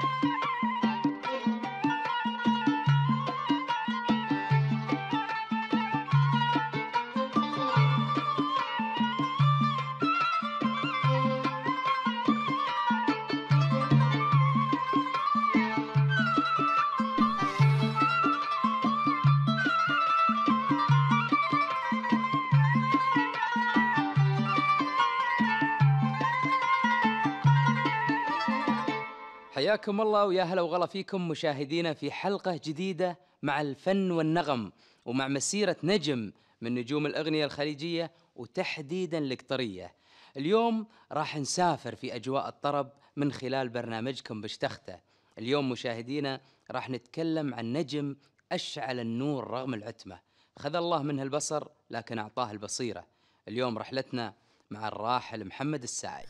حياكم الله ويا هلا وغلا فيكم مشاهدينا في حلقة جديدة مع الفن والنغم ومع مسيرة نجم من نجوم الأغنية الخليجية وتحديدا القطرية. اليوم راح نسافر في أجواء الطرب من خلال برنامجكم بشتخته. اليوم مشاهدينا راح نتكلم عن نجم أشعل النور رغم العتمة، خذ الله منه البصر لكن أعطاه البصيرة. اليوم رحلتنا مع الراحل محمد الساعي.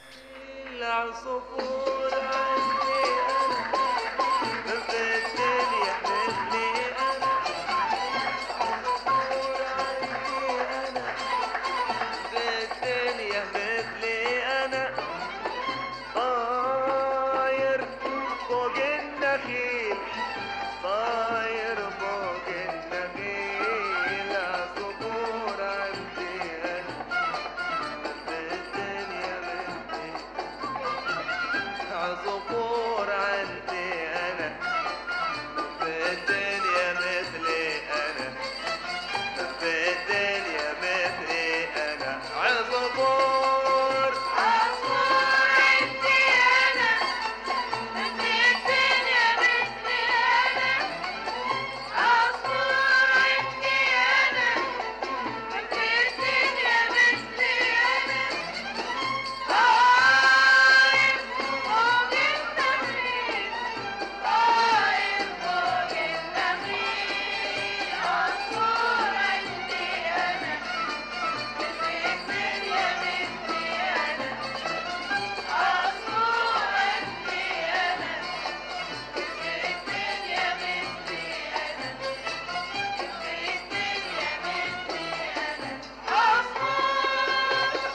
العصفور عندي أنا في الدنيا مثلي أنا، عصفور عندي أنا في الدنيا مثلي أنا، طاير فوق النخيل، طاير فوق النخيل، عصفور عندي أنا في الدنيا مثلي، عصفور عندي أنا في الدنيا مثلي أنا، في الدنيا مثلي أنا، عصفور عصفور عندي أنا في الدنيا مثلي أنا، عصفور عندي أنا في الدنيا مثلي أنا، طاير فوق النخيل، طاير فوق النخيل، عصفور عندي أنا في الدنيا مثلي أنا، عصفور عندي أنا في الدنيا مثلي أنا، في الدنيا مثلي أنا، عصفور.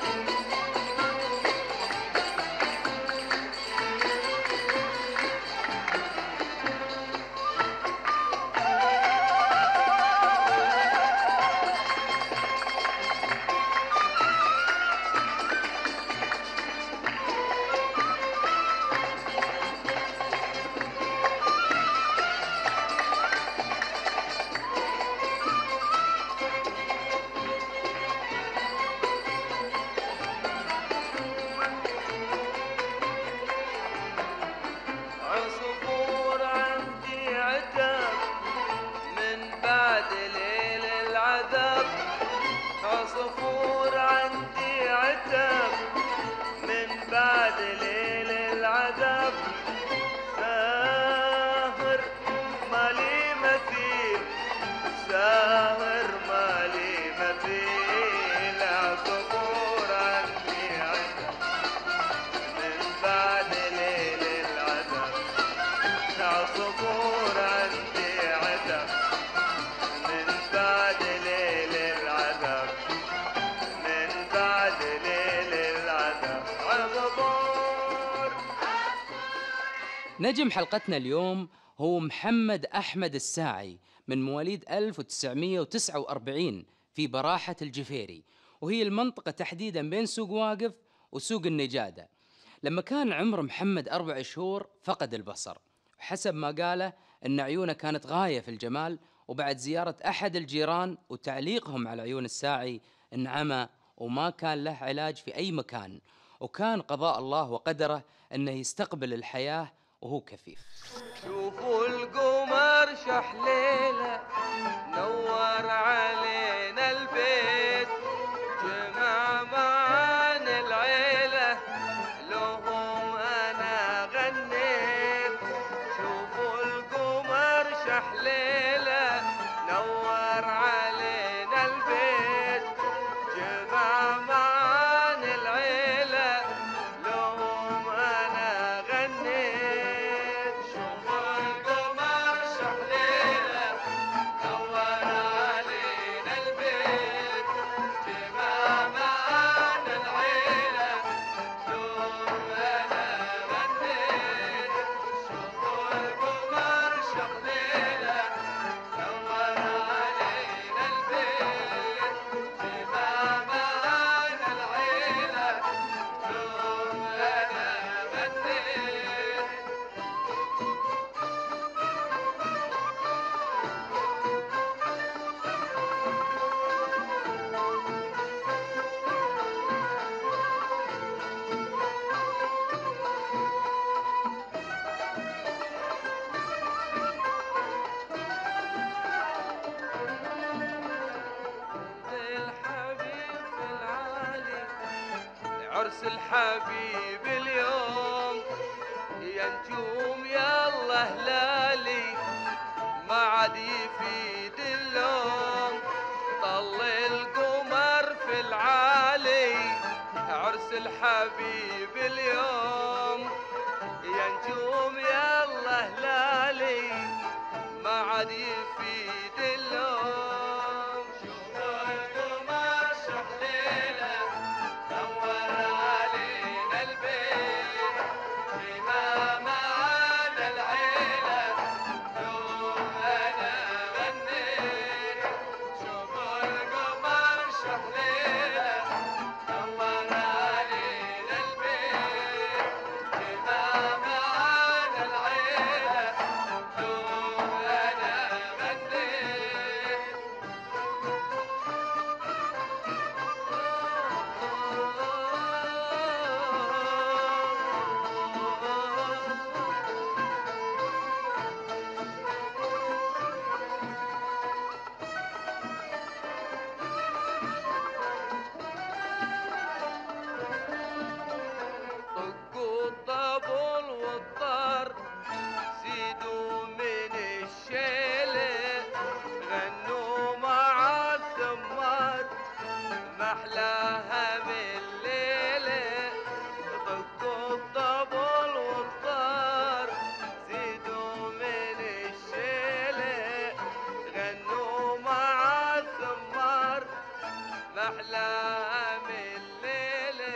عصفور عندي عتاب من بعد ليل العذاب، عصفور عندي عتاب من بعد ليل العذاب، ساهر مالي مثيل، ساهر مالي مثيل، عصفور عندي عتاب من بعد ليل العذاب، عصفور عندي عتاب من بعد ليل العذاب، من بعد ليل العذاب، عصفور. نجم حلقتنا اليوم هو محمد أحمد الساعي من مواليد 1949 في براحة الجفيري، وهي المنطقة تحديدا بين سوق واقف وسوق النجادة. لما كان عمر محمد 4 شهور فقد البصر، وحسب ما قاله أن عيونه كانت غاية في الجمال، وبعد زيارة أحد الجيران وتعليقهم على عيون الساعي انعمى وما كان له علاج في أي مكان، وكان قضاء الله وقدره أنه يستقبل الحياة وهو كفيف. شوفوا القمر شحليلة نور علينا البيت، جمع معانا العيلة لهم أنا غنيت، شوفوا القمر شحليلة نور علينا البيت، جمع معانا العيلة لهم أنا غنيت، شوفوا القمر شحليلة نور علينا البيت، جمع معانا العيلة لهم أنا غنيت، عرس الحبيب اليوم، يا نجوم يلا هلالي ما عاد يفيد اللوم، طل القمر في العالي عرس الحبيب اليوم، يا نجوم يلا هلالي ما عاد يفيد اللوم. شوفوا القمر شحليله نور علينا البيت، فيما معانا العيله يوم انا غنيت. شوفوا القمر شحليله نور علينا البيت، فيما معانا العيله يوم انا غنيت. طقوا الطبل والطار زيدوا من الشيلة، غنوا مع الثمار محلاها من الليلة. طقوا الطبل والطار زيدوا من الشيلة، غنوا مع الثمار محلاها من الليلة.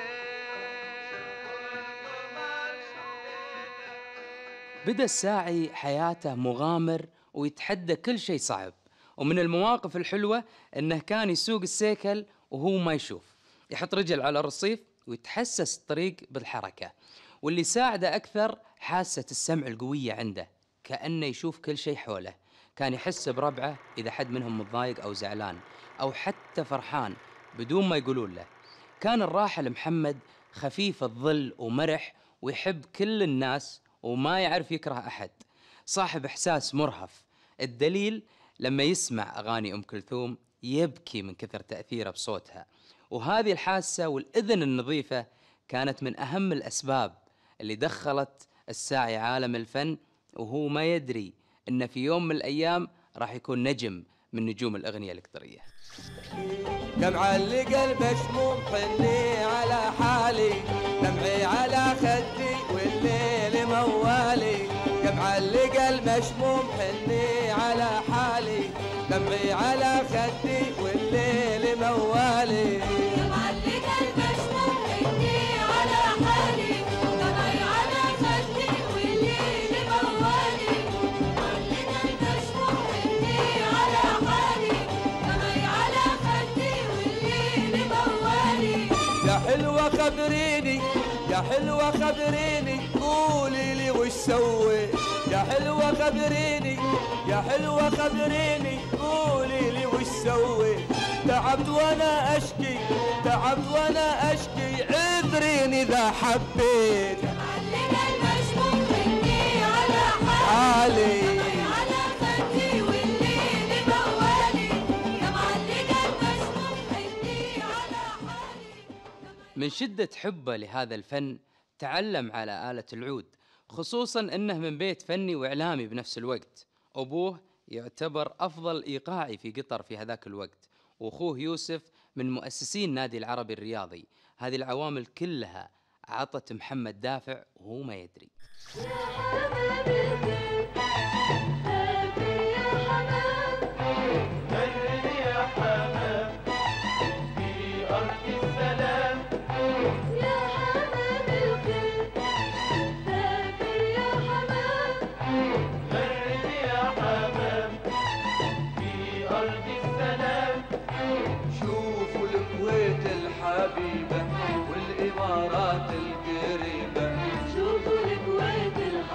بدأ الساعي حياته مغامر ويتحدى كل شيء صعب، ومن المواقف الحلوة أنه كان يسوق السيكل وهو ما يشوف، يحط رجل على الرصيف ويتحسس الطريق بالحركة، واللي ساعده أكثر حاسة السمع القوية عنده، كأنه يشوف كل شيء حوله، كان يحس بربعه إذا حد منهم متضايق أو زعلان أو حتى فرحان بدون ما يقولون له. كان الراحل محمد خفيف الظل ومرح ويحب كل الناس وما يعرف يكره أحد، صاحب إحساس مرهف، الدليل لما يسمع أغاني أم كلثوم يبكي من كثر تأثيره بصوتها. وهذه الحاسة والإذن النظيفة كانت من أهم الأسباب اللي دخلت الساعي عالم الفن، وهو ما يدري إن في يوم من الأيام راح يكون نجم من نجوم الأغنية الإلكترية. دمع اللي قلبه شموم حني على حالي، دمعي على خدي والليل موالي. دمع اللي قلبه شموم حني على حالي، دمعي على خدي والليل موالي. دمع اللي قلبه شموم حني على حالي، دمعي على خدي والليل موالي. دمع اللي قلبه شموم حني على حالي، دمعي على خدي والليل موالي. يا حلوة خبريني يا حلوة خبريني قولي لي وش سويت. يا حلوة خبريني يا حلوة خبريني قولي لي وش سويت. تعبت وانا اشكي تعبت وانا اشكي عذريني اذا حبيت. دمع اللي قلبه شموم حني على حالي دمعي على خدي والليل موالي. دمع اللي قلبه شموم حني على حالي. من شدة حبه لهذا الفن تعلم على آلة العود، خصوصاً أنه من بيت فني وإعلامي بنفس الوقت. أبوه يعتبر أفضل إيقاعي في قطر في هذاك الوقت، وأخوه يوسف من مؤسسين نادي العربي الرياضي. هذه العوامل كلها عطت محمد دافع وهو ما يدري. شوفوا الكويت الحبيبة والإمارات القريبة. شوفوا الكويت الحبيبة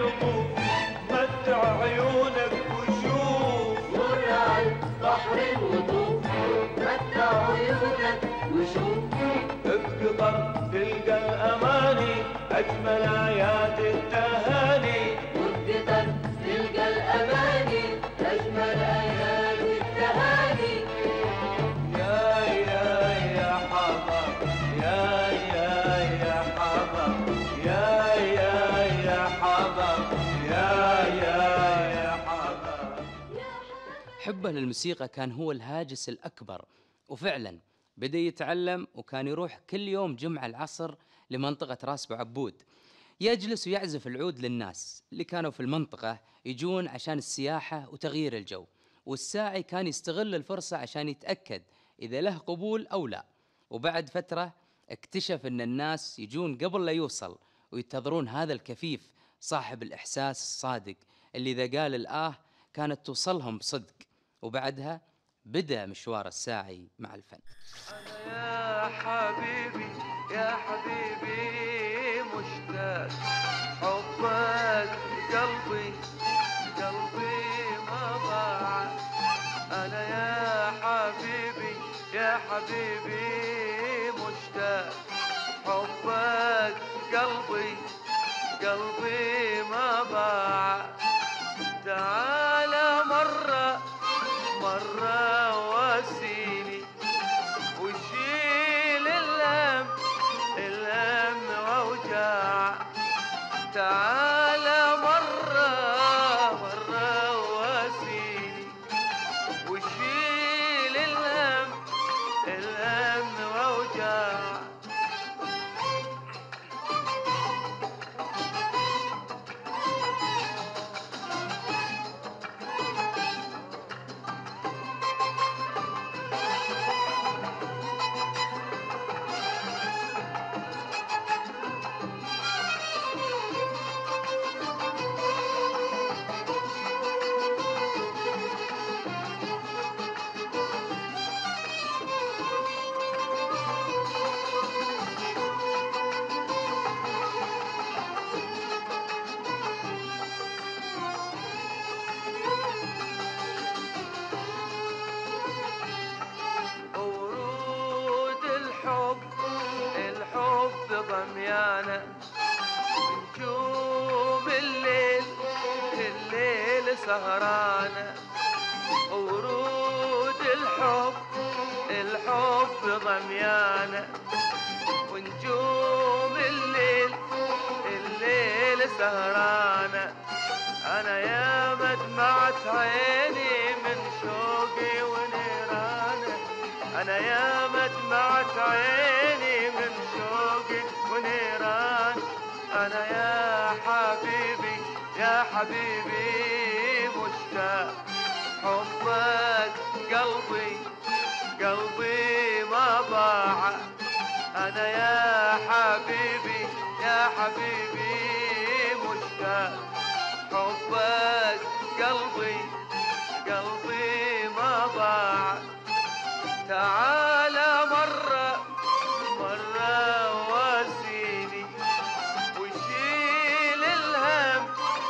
الرموز متع عيونك وشوف مر على البحر وطوف متع عيونك وشوف بقطر تلقى الأماني أجمل آيات التهاني وبقطر تلقى الأماني أجمل آيات التهاني يا حمر يا حمر يا حمر يا حمر. حبه للموسيقى كان هو الهاجس الأكبر، وفعلا بدأ يتعلم، وكان يروح كل يوم جمعة العصر لمنطقة راس بعبود، يجلس ويعزف العود للناس اللي كانوا في المنطقة يجون عشان السياحة وتغيير الجو. والساعي كان يستغل الفرصة عشان يتأكد إذا له قبول أو لا. وبعد فترة اكتشف أن الناس يجون قبل لا يوصل، وينتظرون هذا الكفيف صاحب الإحساس الصادق اللي إذا قال الآه كانت توصلهم بصدق. وبعدها بدأ مشوار الساعي مع الفن. أنا يا حبيبي مشتاق حبك قلبي ما ضاع. أنا يا حبيبي مشتاق حبك قلبي ما ضاع. تعال مرة واسيني وشيل الهم ووجاع. تعال مرة واسيني وشيل الهم ووجاع. ورود الحب ضميانة نجوم الليل سهرانة. ورود الحب ضميانة ونجوم الليل سهرانة. أنا يا مدمعة عيني من شوقي ونيرانة. أنا يا مدمعة عيني من شوقي ونيران. أنا يا حبيبي مشتاق حبك قلبي ما ضاع. أنا يا حبيبي مشتاق حبك قلبي ما ضاع. تعال مرة واسيني وشيل الهم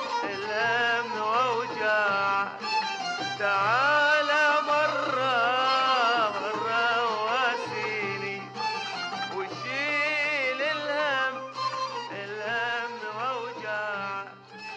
ووجاع. تعال مرة واسيني وشيل الهم ووجاع.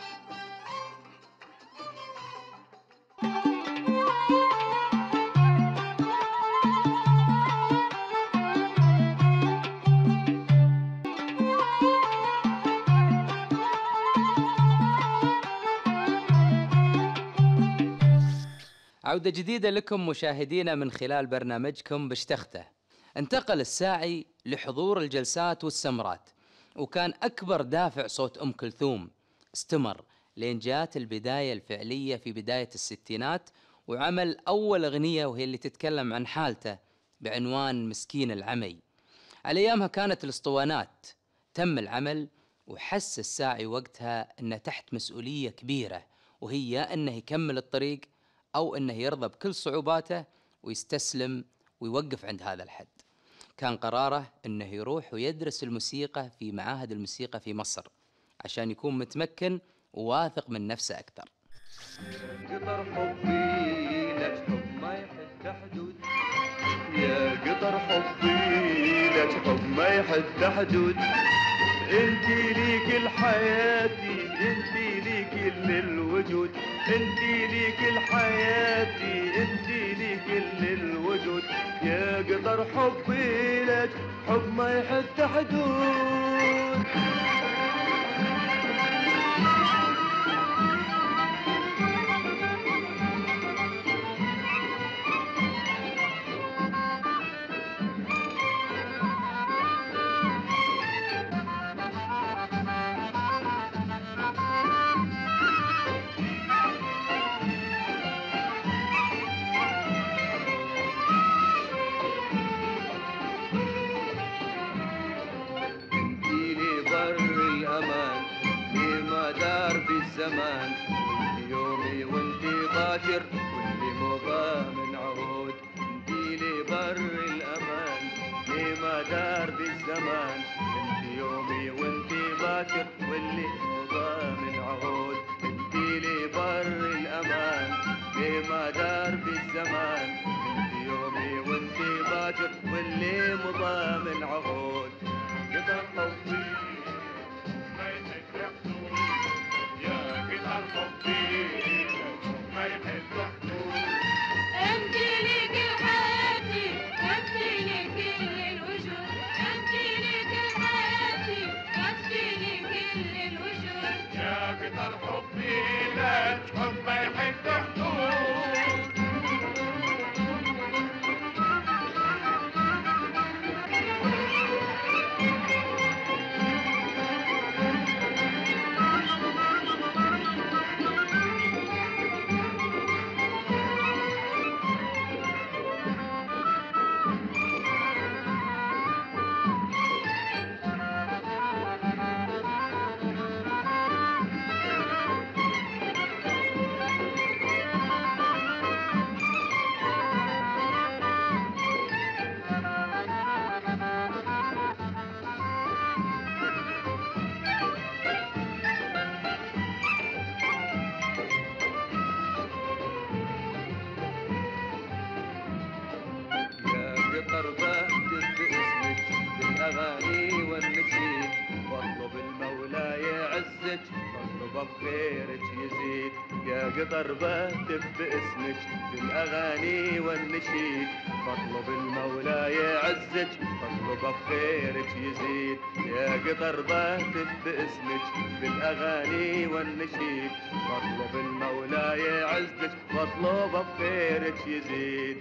عودة جديدة لكم مشاهدينا من خلال برنامجكم بشتخته. انتقل الساعي لحضور الجلسات والسمرات، وكان أكبر دافع صوت أم كلثوم. استمر لين جات البداية الفعلية في بداية الستينات، وعمل أول أغنية وهي اللي تتكلم عن حالته بعنوان مسكين العمي. على أيامها كانت الاسطوانات تم العمل، وحس الساعي وقتها أنه تحت مسؤولية كبيرة، وهي أنه يكمل الطريق أو أنه يرضى بكل صعوباته ويستسلم ويوقف عند هذا الحد. كان قراره أنه يروح ويدرس الموسيقى في معاهد الموسيقى في مصر عشان يكون متمكن وواثق من نفسه أكثر. قطر حبي لك حب ما يحد حدود، يا قطر حبي لك حب ما يحد حدود، انتي لي كل حياتي، انتي لي كل الوجود، انتي لي كل حياتي، انتي لي كل الوجود، يا قطر حبي لك حب ما يحد حدود. الزمان وانت يومي وانت باكر واللي مضى من عهود، انتي لي بر الامان لما دار بالزمان، انت يومي وانت باكر واللي مضى من عهود، انتي لي بر الامان لما دار بالزمان، انت يومي وانت باكر واللي مضى من عهود. قطر حبي ما يحب حدود، يا قطر حبي ما يحب حدود، انتي لي كل حياتي، انتي لي كل الوجود، انتي لي كل حياتي، انتي لي كل الوجود، يا قطر حبي لك حب ما يحب حدود. قطر بهتف باسمك بالاغاني والنشيد، واطلب المولى يعزك واطلب بخيرك يزيد، يا قطر بهتف باسمك بالاغاني والنشيد، واطلب المولى يعزك واطلب بخيرك يزيد، يا قطر بهتف باسمك بالاغاني والنشيد، واطلب المولى يعزك واطلب بخيرك يزيد.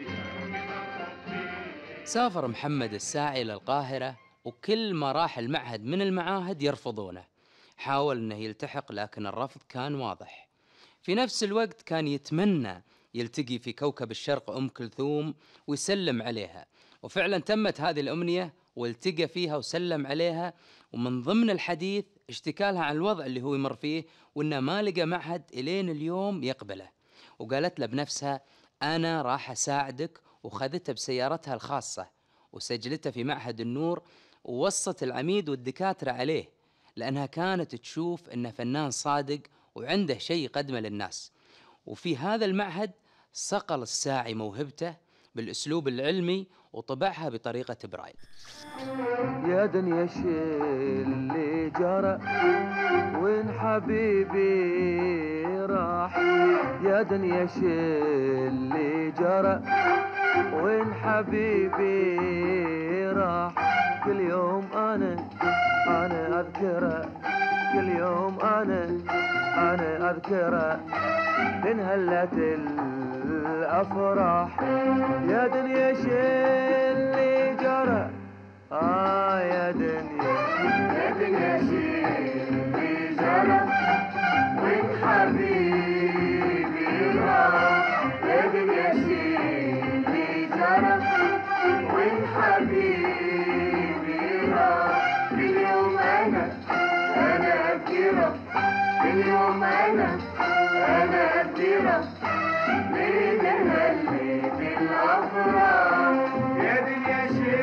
سافر محمد الساعي للقاهرة، وكل ما راح المعهد من المعاهد يرفضونه. حاول انه يلتحق لكن الرفض كان واضح. في نفس الوقت كان يتمنى يلتقي في كوكب الشرق أم كلثوم ويسلم عليها، وفعلا تمت هذه الأمنية والتقى فيها وسلم عليها، ومن ضمن الحديث اشتكى لها عن الوضع اللي هو يمر فيه وانه ما لقى معهد الين اليوم يقبله، وقالت له بنفسها انا راح اساعدك، وخذته بسيارتها الخاصة وسجلته في معهد النور، ووصت العميد والدكاترة عليه لأنها كانت تشوف إنه فنان صادق وعنده شيء يقدمه للناس. وفي هذا المعهد صقل الساعي موهبته بالأسلوب العلمي وطبعها بطريقة برايل. يا دنيا شي اللي جرى وين حبيبي راح، يا دنيا شي اللي جرى وين حبيبي راح، كل يوم انا اذكره، كل يوم انا اذكره، انهلت الافراح، يا دنيا شي اللي جرى، يا دنيا شي اللي جرى وين حبيبي راح، يا دنيا شي اللي جرى وين حبيبي راح، كل يوم انا اذكره، كل يوم انا اذكره، من هلت الافراح، يا دنيا شي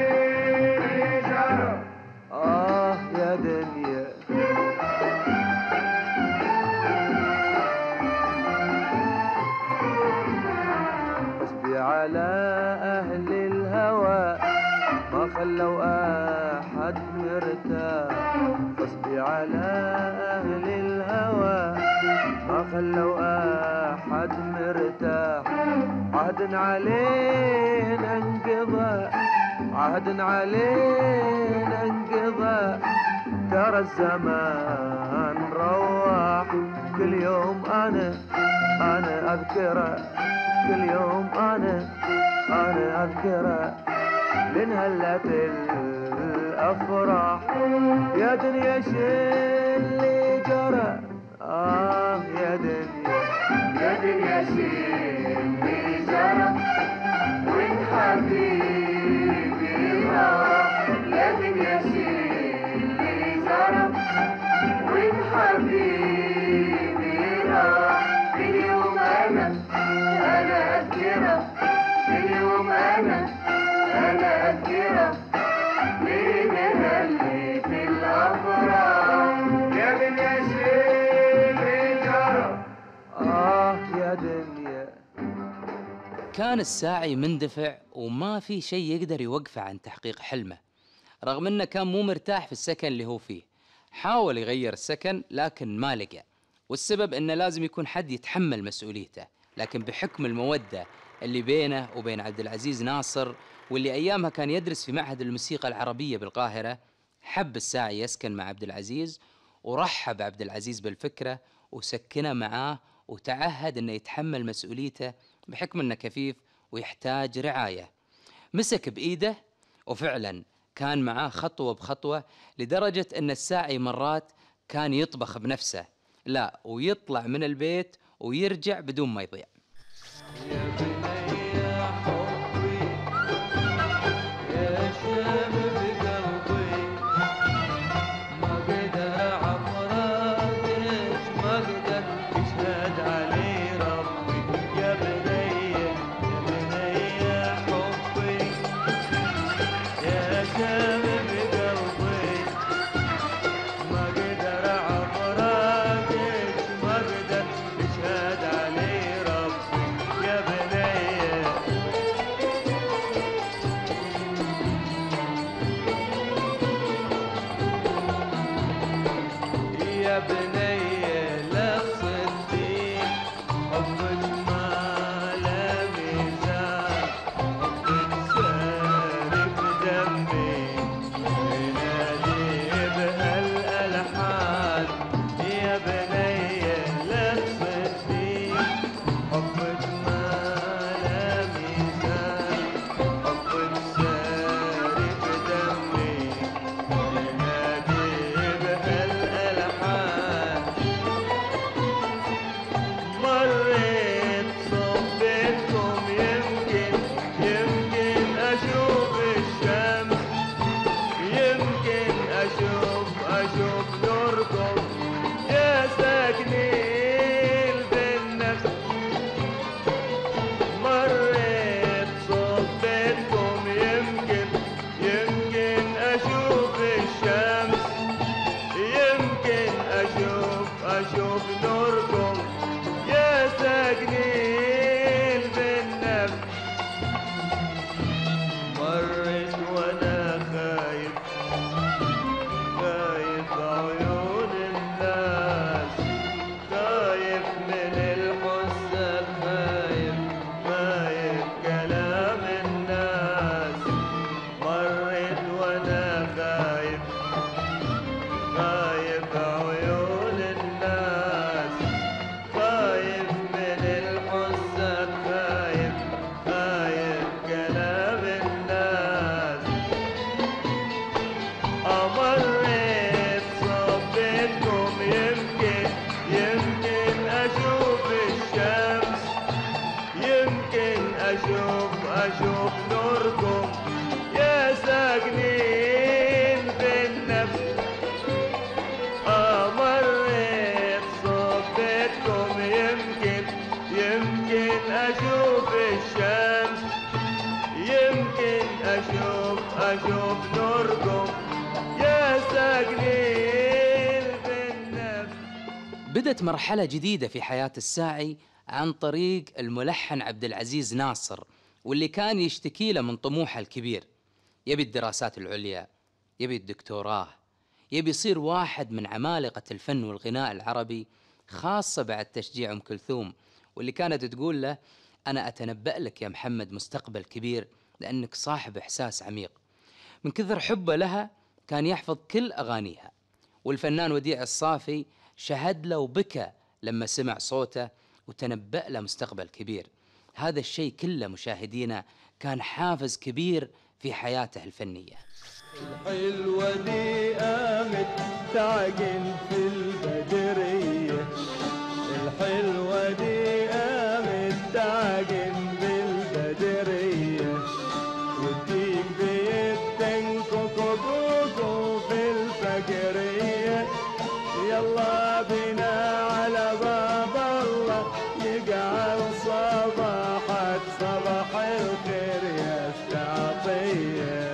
يا دنيا. خلوا أحد مرتاح. عهد علينا انقضى، عهد علينا انقضى، ترى الزمان رواح. كل يوم أنا أذكره، كل يوم أنا أذكره، لانهلت الأفراح. يا دنيا اللي جرى، يا دنيا، يا دنيا اللي جرى، وين حبيبي راح. يا دنيا اللي جرى، وين حبيبي راح. اليوم أنا أذكره، اليوم أنا أذكره، لنهلي في الأفراح. يا دنيا اللي جرى، يا دنيا. كان الساعي مندفع وما في شيء يقدر يوقفه عن تحقيق حلمه، رغم انه كان مو مرتاح في السكن اللي هو فيه. حاول يغير السكن لكن ما لقى، والسبب انه لازم يكون حد يتحمل مسؤوليته. لكن بحكم المودة اللي بينه وبين عبد العزيز ناصر، واللي ايامها كان يدرس في معهد الموسيقى العربية بالقاهرة، حب الساعي يسكن مع عبد العزيز، ورحب عبد العزيز بالفكرة وسكنه معاه، وتعهد انه يتحمل مسؤوليته بحكم انه كفيف ويحتاج رعاية. مسك بإيده وفعلا كان معاه خطوة بخطوة، لدرجة أن الساعي مرات كان يطبخ بنفسه، لا ويطلع من البيت ويرجع بدون ما يضيع. يا بني يا حبي، يا شباب قلبي، ما قدر عفراقش، ما قدر يشهد علي ربي. يا بني يا حبي، يا شباب قلبي، ما قدر عفراقش، ما قدر يشهد علي ربي. يا بني يا بني لا تصدقين، حبك ما له ميزان، حبك سارق دمي، ينادي بهالألحان. يا بني لا تصدقين، حبك ما له ميزان، حبك سارق دمي، ينادي بهالألحان. مريت صبيتكم، يمكن أشوف الشمس، يمكن أشوف نوركم، يا ساكنين بالنفس. مريت صبيتكم، يمكن أشوف الشمس، يمكن أشوف نوركم، يا ساكنين بالنفس. مريت وأنا خايف عيون الناس، خايف من الحسن، خايف كلام الناس. مريت وأنا خايف عيون الناس، خايف من الحسن، خايف كلام الناس. مريت صبيتكم، يمكن أشوف الشمس، يمكن أشوف نوركم، يا ساكنين بالنفس. مريت صبيتكم، يمكن أشوف الشمس، يمكن أشوف نوركم، يا ساكنين بالنفس. بدت مرحلة جديدة في حياة الساعي عن طريق الملحن عبد العزيز ناصر، واللي كان يشتكي له من طموحه الكبير. يبي الدراسات العليا، يبي الدكتوراه، يبي يصير واحد من عمالقة الفن والغناء العربي. خاصة بعد تشجيع أم كلثوم، واللي كانت تقول له: أنا أتنبأ لك يا محمد مستقبل كبير، لأنك صاحب إحساس عميق. من كثر حبه لها كان يحفظ كل أغانيها. والفنان وديع الصافي شهد له وبكى لما سمع صوته وتنبأ له مستقبل كبير. هذا الشيء كله مشاهدينا كان حافز كبير في حياته الفنية. الحلوة دي قامت تعجن في البدرية، الحلوة دي قامت تعجن بالبدرية، والديك بيتنكو كوكو في الفجرية. يلا بينا على باب الله يجعل صباحك صباح الخير يا استعطية.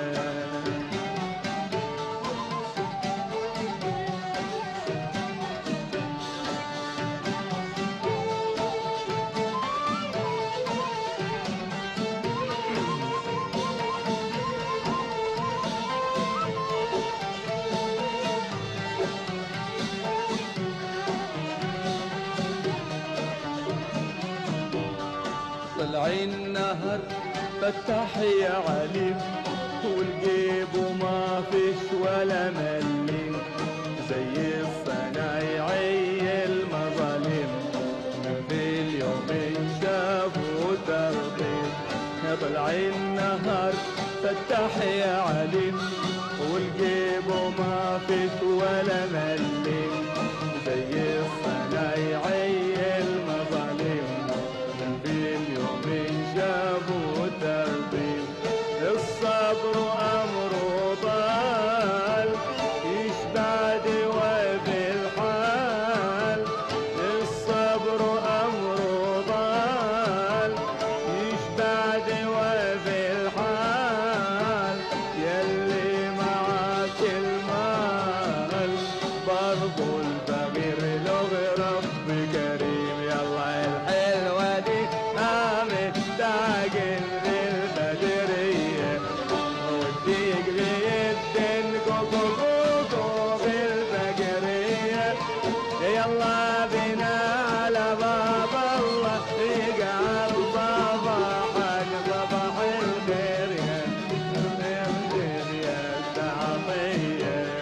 طلع النهر فتح يا عليم، والجيب وما فيش ولا مليم، زي الصنايعي المظالم من في اليوم شافوا ترضيم. طلع النهر فتح يا عليم، والجيب وما فيش ولا مليم، زي الصنايعي المظالم في اليوم جابوا تربيم. الصبر أمره طال يشبع دواء بالحال، الصبر أمره طال يشبع دواء بالحال. يلي معاك المال برضو الفقير له رب كريم. يلا الحلوة دي قامت تعجن بالبدرية، والديك بيدن كوكو كوكو بالفجرية. يلا بينا على باب الله يجعل صباحك صباح الخير يا الخير يا التعطية.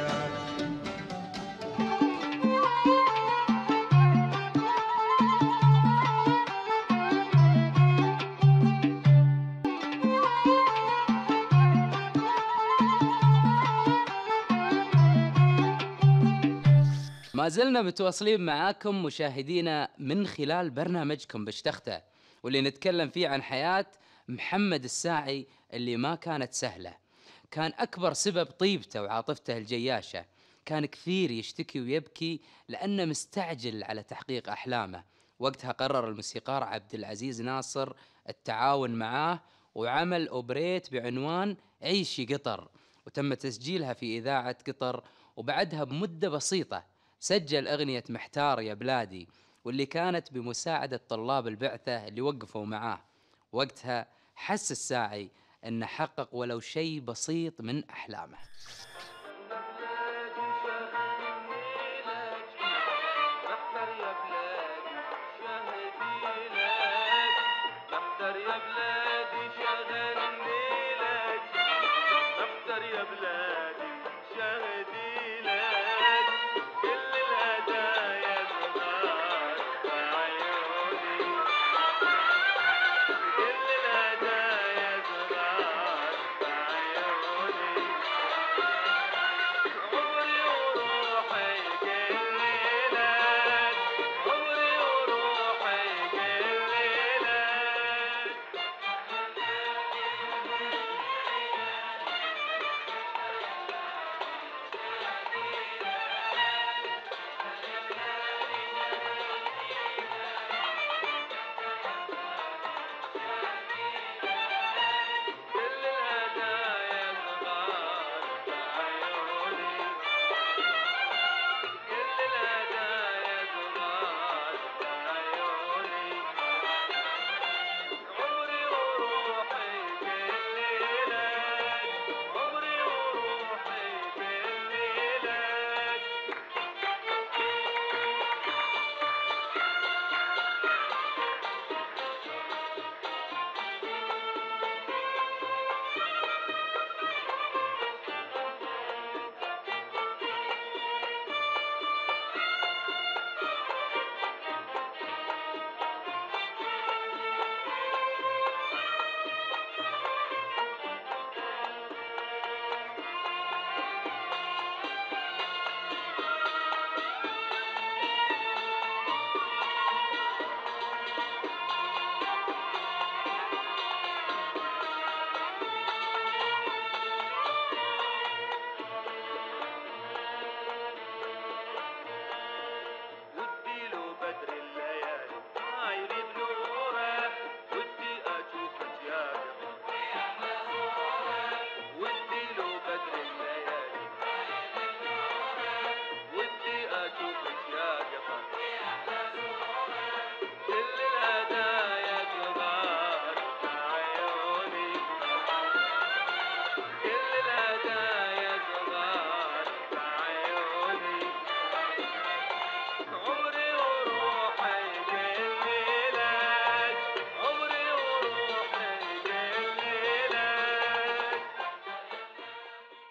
ما زلنا متواصلين معاكم مشاهدينا من خلال برنامجكم بشتخته، واللي نتكلم فيه عن حياة محمد الساعي اللي ما كانت سهلة. كان أكبر سبب طيبته وعاطفته الجياشة. كان كثير يشتكي ويبكي لأنه مستعجل على تحقيق أحلامه. وقتها قرر الموسيقار عبد العزيز ناصر التعاون معاه، وعمل أوبريت بعنوان عيشي قطر، وتم تسجيلها في إذاعة قطر. وبعدها بمدة بسيطة سجل أغنية محتار يا بلادي، واللي كانت بمساعدة طلاب البعثة اللي وقفوا معاه. وقتها حس الساعي أنه حقق ولو شيء بسيط من أحلامه.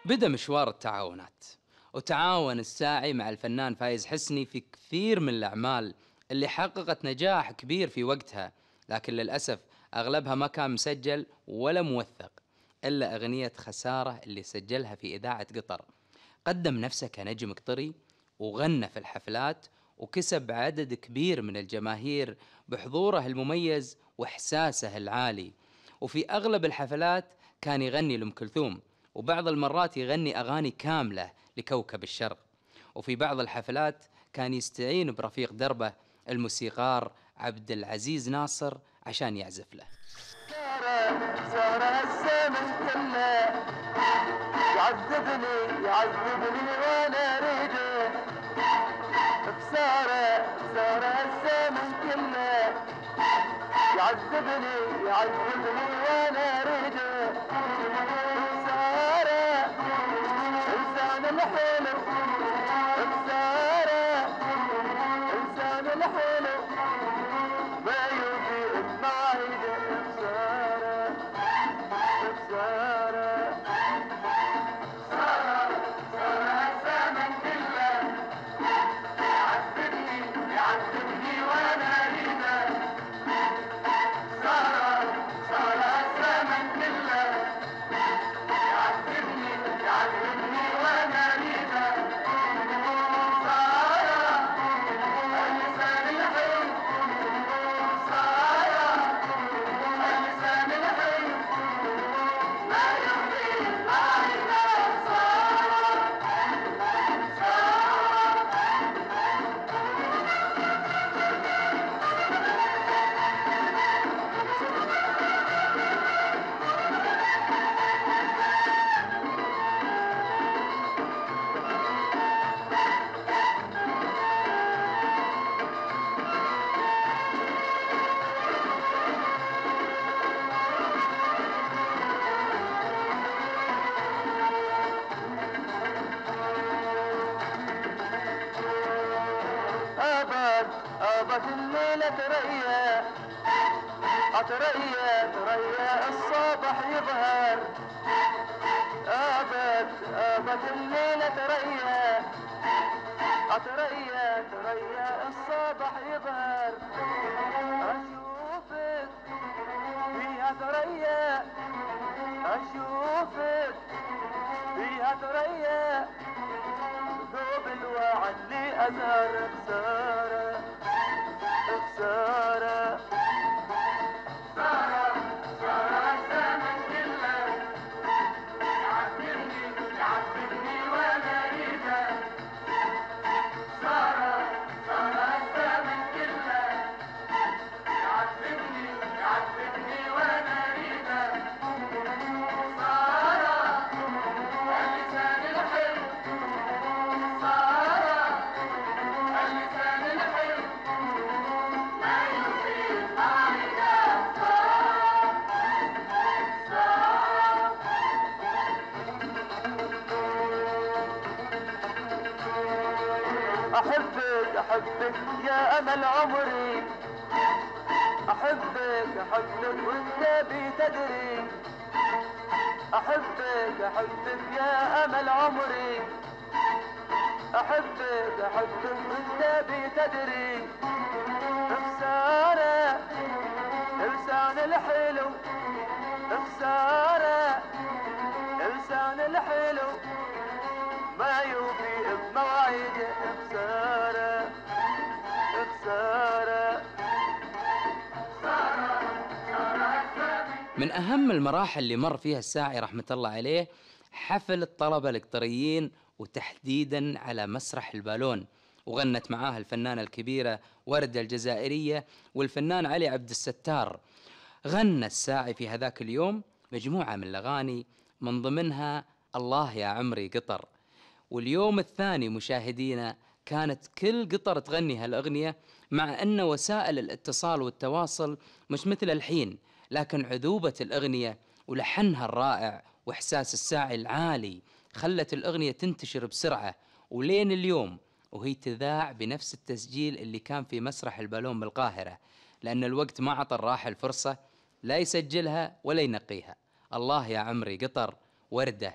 بدأ مشوار التعاونات، وتعاون الساعي مع الفنان فايز حسني في كثير من الأعمال اللي حققت نجاح كبير في وقتها، لكن للأسف أغلبها ما كان مسجل ولا موثق، إلا أغنية خسارة اللي سجلها في إذاعة قطر. قدم نفسه كنجم قطري وغنى في الحفلات، وكسب عدد كبير من الجماهير بحضوره المميز وإحساسه العالي. وفي أغلب الحفلات كان يغني لأم كلثوم، وبعض المرات يغني أغاني كاملة لكوكب الشرق. وفي بعض الحفلات كان يستعين برفيق دربه الموسيقار عبد العزيز ناصر عشان يعزف له. صار الزمن كله يعذبني وانا اريده، بخساره صار الزمن كله يعذبني وانا اريده، بخساره انسان الحلو، بخساره انسان الحلو ما يوفي بمواعيده، بخساره بخساره أبد الليلة تريا الصبح يظهر، أبد الليلة تريا الصبح يظهر، أشوفك فيها تريا، أشوفك فيها تريا، ذوب الوعد لي أزهر، خسارة خسارة الزمن كله يعذبني وانا اريده، خسارة الزمن كله يعذبني وانا اريده، خسارة اللسان الحلو، خسارة اللسان الحلو ما يفيد معنا، أحبك يا أمل عمري، أحبك وأنت بتدري، أحبك يا أمل عمري، أحبك وأنت بتدري، خسارة لسان الحلو، خسارة لسان الحلو ما يوفي بمواعيده، خسارة خسارة. من أهم المراحل اللي مر فيها الساعي رحمة الله عليه حفل الطلبة القطريين، وتحديداً على مسرح البالون، وغنت معاه الفنانة الكبيرة وردة الجزائرية والفنان علي عبد الستار. غنى الساعي في هذاك اليوم مجموعة من الأغاني، من ضمنها الله يا عمري قطر. واليوم الثاني مشاهدينا كانت كل قطر تغني هالأغنية، مع أن وسائل الاتصال والتواصل مش مثل الحين، لكن عذوبة الأغنية ولحنها الرائع وإحساس الساعي العالي خلت الأغنية تنتشر بسرعة، ولين اليوم وهي تذاع بنفس التسجيل اللي كان في مسرح البالون بالقاهرة، لأن الوقت ما عطى الراحل فرصة لا يسجلها ولا ينقيها. الله يا عمري قطر، وردة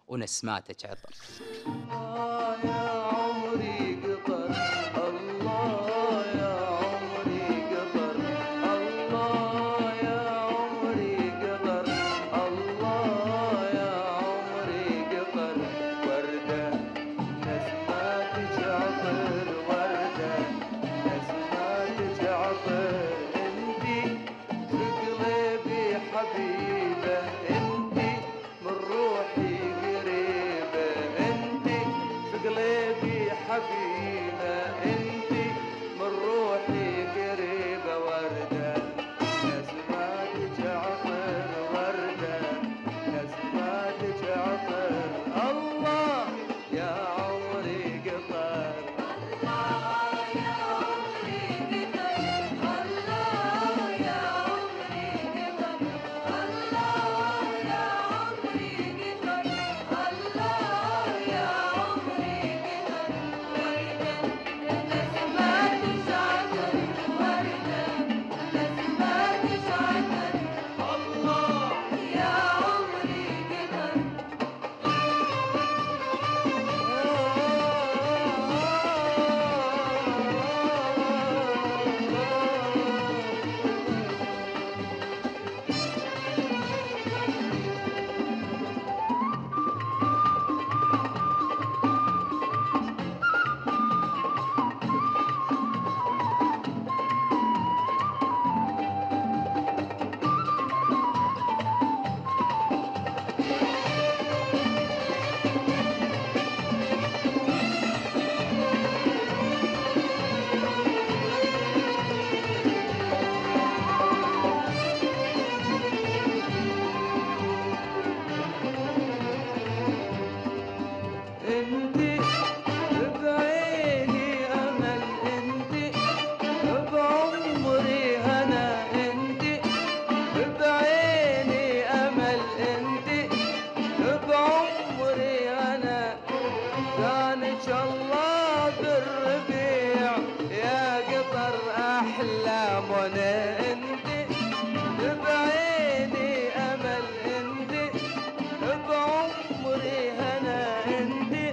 ونسماتك عطر. يا عمري قطر الله يا عمري قطر الله يا عمري قطر الله يا عمري قطر وردة نسماتك عطر وردة نسماتك عطر انتي في قلبي حبيبة انتي من روحي قريبة انتي في قلبي حبيبة انتي من روحي قريبة وردة نسماتك عطر وردة نسماتك عطر الله يا عمري قطر الله يا عمري قطر الله يا عمري قطر الله يا عمري قطر الله يا عمري قطر وردة نسماتك عطر وردة نسماتك عطر الله يا عمري قطر انتي بعيني امل انتي بعمري هنا انتي بعيني امل انتي بعمري هنا كانك الله بالربيع يا قطر احلامنا انتي بعيني امل انتي بعمري هنا انتي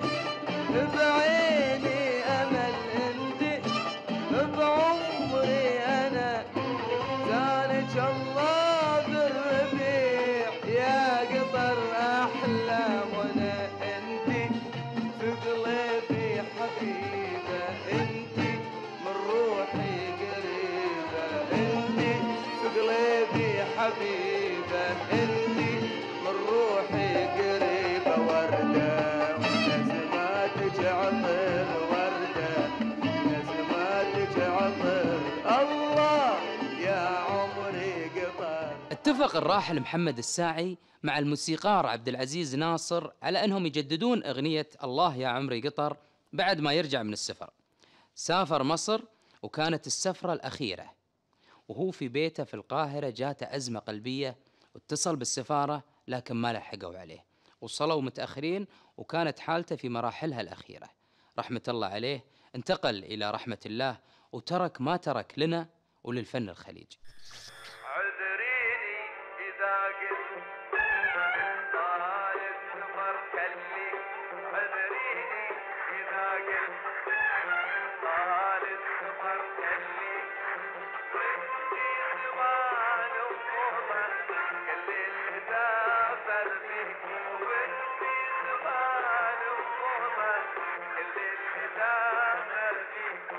بعيني امل انتي بعمري انا كانك الله بالربيع يا قطر احلامنا انتي في قلبي حبيبه انتي من روحي قريبه انتي في قلبي حبيبه انتي من روحي قريبه ورده نسماتك عطر ورده نسماتك عطر الله يا عمري قطر. اتفق الراحل محمد الساعي مع الموسيقار عبد العزيز ناصر على أنهم يجددون أغنية الله يا عمري قطر بعد ما يرجع من السفر. سافر مصر وكانت السفرة الأخيرة، وهو في بيته في القاهرة جاته أزمة قلبية واتصل بالسفارة لكن ما لحقوا عليه، وصلوا متأخرين وكانت حالته في مراحلها الأخيرة. رحمة الله عليه انتقل إلى رحمة الله وترك ما ترك لنا وللفن الخليجي. عذريني إذا قلت طال السفر كلي عذريني إذا قلت طال السفر كلي وانتي زمان وفوضى كل اللي سافر بيك وانتي زمان وفوضى كل اللي سافر بيك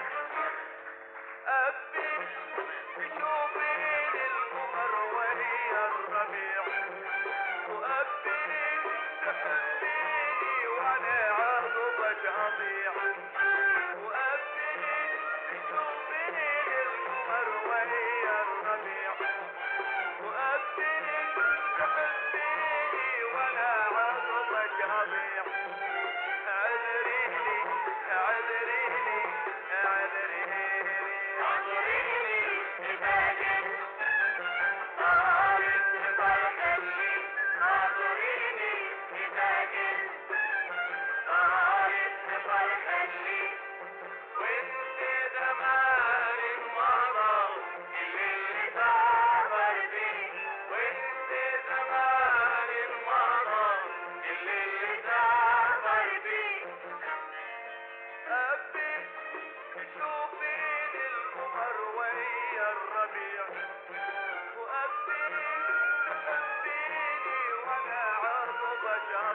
أبي تشوفين القمر وهي الربيع وأبي تحبيني وأنا عرضك أضيع وأبي تشوفين القمر وهي الربيع وأبي تحبيني وأنا عرضك أضيع عذريني عذريني عذريني عذريني إذا جئت طال السفر كلي عذريني إذا جئت طال السفر كلي وانت زمان مضى اللي سافر بي وانت زمان مضى اللي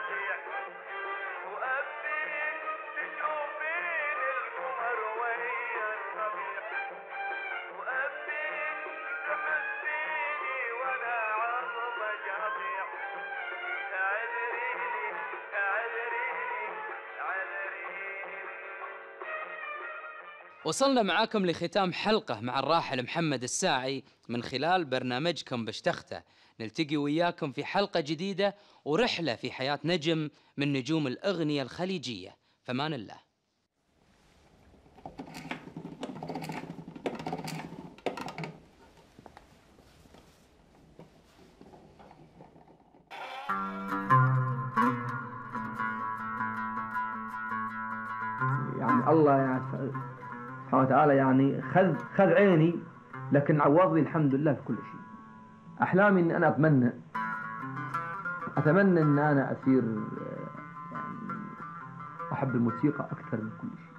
ربيع وأبيك تشوفين القمر ويا الربيع وأبيك تحسيني وأنا عظمك أضيع اعذريني اعذريني اعذريني. وصلنا معاكم لختام حلقة مع الراحل محمد الساعي من خلال برنامجكم بشتخته. نلتقي وياكم في حلقة جديدة ورحلة في حياة نجم من نجوم الأغنية الخليجية. فمان الله. يعني الله يعني سبحانه وتعالى يعني خذ عيني، لكن عوض لي الحمد لله في كل شيء. أحلامي إن أنا أتمنى إن أنا أصير يعني أحب الموسيقى أكثر من كل شيء.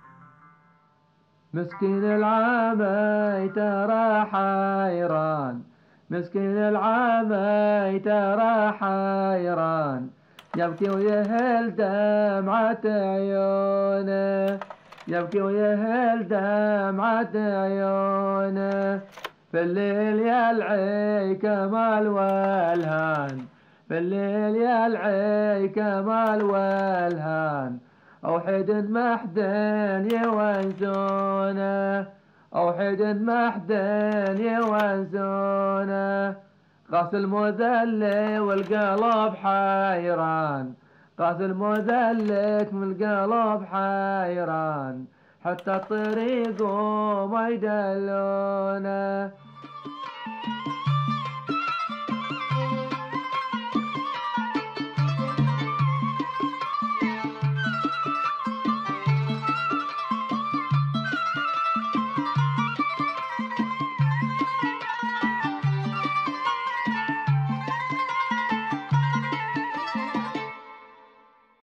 مسكين العامي ترى حيران، مسكين العامي ترى حيران، يبكي ويهل دمعة عيونه، يبكي ويهل دمعة عيونه، في الليل يلعي كمال والهان، في الليل يلعي كمال والهان، أوحد محدن يوانسونه، أوحد محدن يوانسونه، قاس المذلي والقلب حيران، قاس المذلك والقلب حيران، حتى الطريق ما يدلونه.